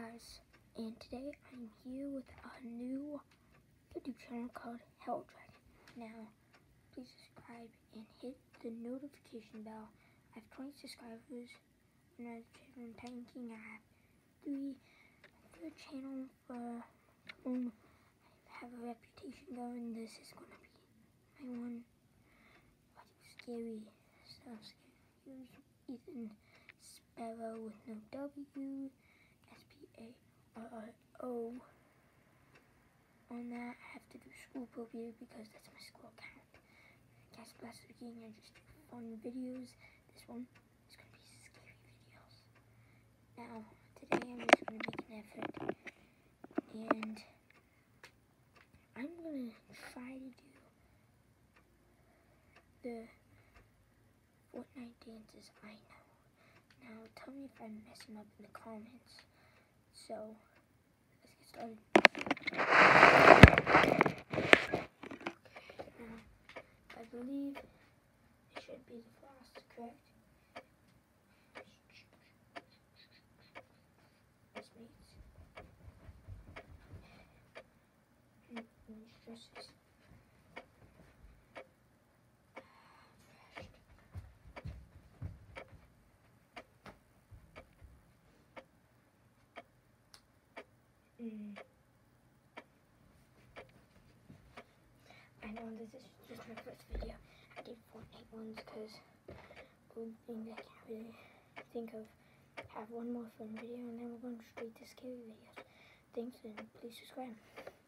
guys, and today I'm here with a new YouTube channel called Hell Dragon. Now, please subscribe and hit the notification bell. I have 20 subscribers. When I was channel tanking, I have 3. Third channel for I have a reputation going. This is gonna be my one. I do scary stuff. Here's Ethan Sparrow with no W. SPARRO. On that, I have to do school appropriate because that's my school account. Cast Blaster King, I just do fun videos. This one is going to be scary videos. Now, today I'm just going to make an effort, and I'm going to try to do the Fortnite dances I know. Now, tell me if I'm messing up in the comments. So, let's get started. Now, I believe it should be the last, correct? This means stresses. I know this is just my first video. I did Fortnite ones because one thing I can't really think of. Have one more fun video and then we're going straight to scary videos. Thanks and please subscribe.